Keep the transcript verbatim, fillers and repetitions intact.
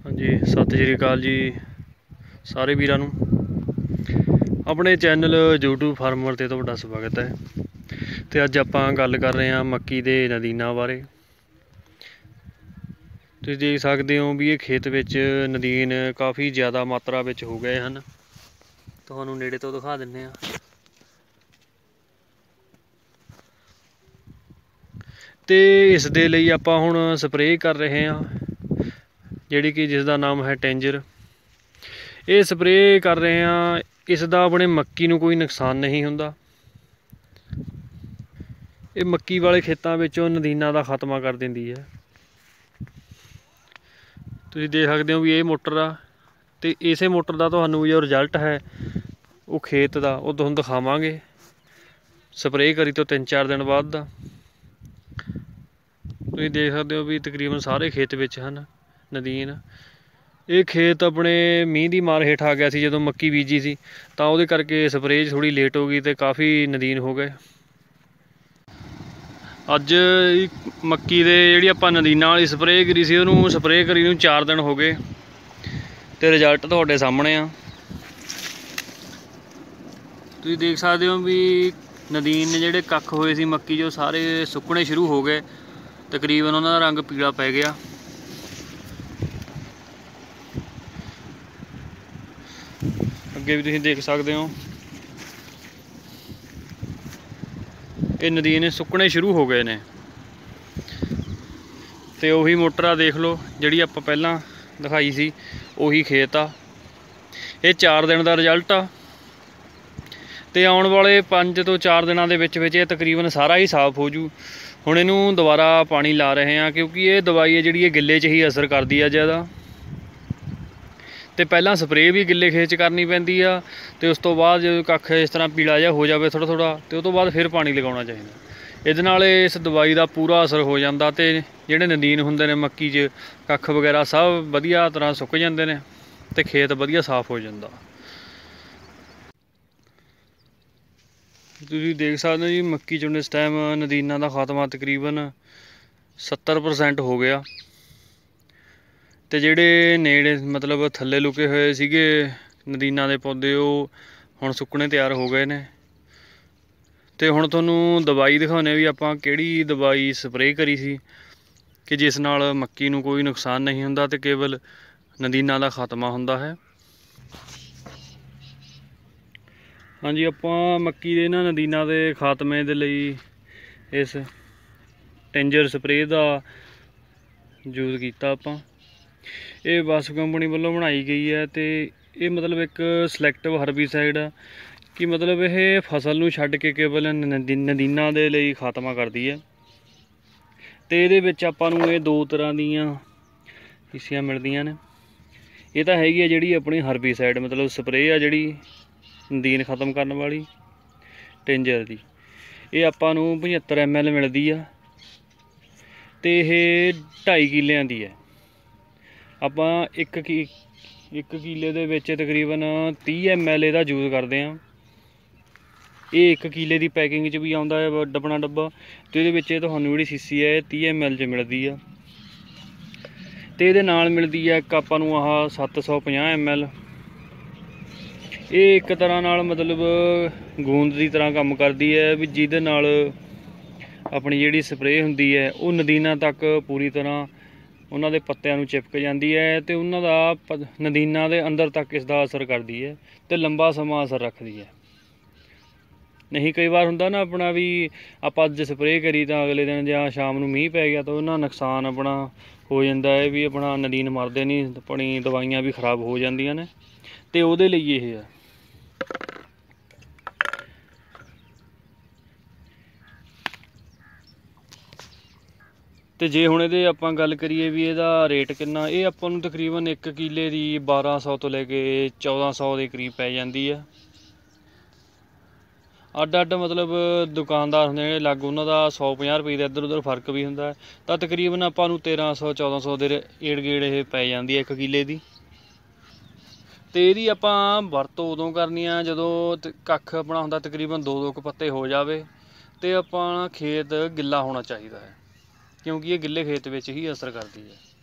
हाँ जी, सत श्री अकाल जी सारे वीरां नूं। अपने चैनल यूट्यूब फार्मर ते तुहाडा स्वागत है। तो अज आपां गल कर रहे हैं मक्की दे नदीनां बारे। तुसीं देख सकदे हो भी ये खेत विच नदीन काफ़ी ज़्यादा मात्रा विच हो गए हैं। तुहानूं नेड़े तो दिखा दिंदे आ। ते इस दे लई आपां हुण स्प्रे कर रहे हैं जिहड़ी कि जिसका नाम है टेंजर। ये स्प्रे कर रहे हैं, इसका अपने मक्की नूं कोई नुकसान नहीं हुंदा। ये मक्की वाले खेतों विचों नदीनां दा खात्मा कर दिंदी है। तुसीं देख सकते हो भी ये मोटर आ ते इसे मोटर का तुहानूं जो रिजल्ट है वो खेत का वो तुहानूं दिखावांगे स्प्रे करी तो तीन चार दिन बाद दा। तुसीं देख सकते हो भी तकरीबन सारे खेत विच हन नदीन। ये खेत अपने मींह की मार हेठ आ गया सी जदों मक्की बीजी सी, तां उहदे करके स्प्रे थोड़ी लेट हो गई तो काफ़ी नदीन हो गए। अज मक्की दे जिहड़ी आपां नदीनां वाली स्प्रे करी सी उहनूं स्प्रे करी नूं चार दिन हो गए ते रिजल्ट तुहाडे सामने आ। तुसीं देख सकते हो भी नदीन ने जिहड़े कख होए सी मक्की जो सारे सुक्कणे शुरू हो गए, तकरीबन उन्हां दा रंग पीला पै गया। अगे भी तुसीं देख सकते हो ये नदीन सुक्कणे शुरू हो गए ने। ते उही मोटर आ देख लो जिहड़ी आपां पहलां दिखाई सी, उही खेत आ। ये चार दिन का रिजल्ट आ ते आउण वाले पंज तो चार दिनों के विच विच ये तकरीबन सारा ही साफ हो जू। हुण इहनूं दोबारा पानी ला रहे हैं क्योंकि ये दवाई है जिहड़ी गिले च ही असर करदी है ज़्यादा। तो पहलां स्प्रे भी गिले खेत च करनी पैंदी आ ते उस तो बाद जो कख इस तरह पीला जिहा हो जाए थोड़ा थोड़ा तो उस तो बाद फिर पानी लगाउणा चाहिदा। इहदे नाल इस दवाई का पूरा असर हो जाता ते जिहड़े नदीन हुंदे ने मक्की च कख वगैरह सब वधिया तरह सुक जांदे ने ते खेत वधिया साफ हो जाता। तुसीं देख सकते हो जी मक्की चुण इस टाइम नदीनां दा खात्मा तकरीबन सत्तर परसेंट हो गया। ते जिहड़े नेड़े मतलब थल्ले लुके होए सीगे नदीनां दे पौधे वो हुण सुक्कणे तैयार हो गए ने। ते हुण तुहानूं दवाई दिखाउने भी आपां किहड़ी दवाई स्प्रे करी सी कि जिस नाल मक्की नूं कोई नुकसान नहीं हुंदा ते केवल नदीनां दा खात्मा हुंदा है। हाँ जी, आपां मक्की दे इन्हां नदीनां दे खात्मे दे लई इस टेंजर स्प्रे का यूज़ कीता आपां। ये वास्प कंपनी वालों बनाई गई है तो ये मतलब एक सिलैक्टिव हरबीसाइड है कि मतलब ये फसल नूं छड्ड के केवल नदी नदीनां दे लई खात्मा करदी है। तो ये आपां नूं ये दो तरह दीयां शीशियां मिलदियां ने। ये तो हैगी है जिहड़ी अपनी हरबीसाइड मतलब स्प्रे आ जिहड़ी नदीन खत्म करने वाली टेंजर दी, ये आपां नूं पचहत्तर एम एल मिलदी आ ते ये ढाई किलियां दी है। आपां एक की एक किले दे विच तकरीबन तीह एम एल इहदा यूज़ करदे आं। ये एक किले की पैकिंग च भी आउंदा है डब्बना डब्बा, तो इहदे विच तुहानूं जिहड़ी शीशी है तीह एम एल च मिलदी आ। ते इहदे नाल मिलदी है एक आपां नूं आह सत्त सौ पचास एम एल। ये एक तरह नाल मतलब गूंद की तरह काम करती है भी जिहदे नाल अपनी जिहड़ी स्प्रे हुंदी है वो नदीनां तक पूरी तरह उन्हां दे पत्तिआं नूं चिपक जाती है तो उन्हां दा नदीनां दे अंदर तक इसका असर करती है तो लंबा समा असर रखती है। नहीं कई बार हुंदा ना अपना भी आपां अज स्प्रे करी तो अगले दिन जां शाम नूं मींह पै गया तो उन्हां नुकसान अपना हो जाता है भी अपना नदीन मरदे नहीं, अपनी दवाइयां भी खराब हो जांदियां ने ते उहदे लई इह है। तो जे हुण इहदे आपां गल करिए भी इहदा रेट किन्ना, ये आपां नूं तकरीबन एक किले की बारह सौ तो लैके चौदह सौ के करीब पै जांदी है। अड्ड अड्ड मतलब दुकानदार हुंदे ने अलग, उन्हां दा सौ पचास रुपये का इधर उधर फर्क भी हुंदा है। तो तकरीबन आपां नूं तेरह सौ चौदह सौ दे एड़ गेड़ ये पै जांदी है एक किले की। तो इहदी आपां वरतों उदों करनी आ जदों कख अपना हुंदा तकरीबन दो दो क पत्ते हो जावे तो आपां खेत गिला होना चाहिए है क्योंकि ये गिले खेत विच ही असर करती है।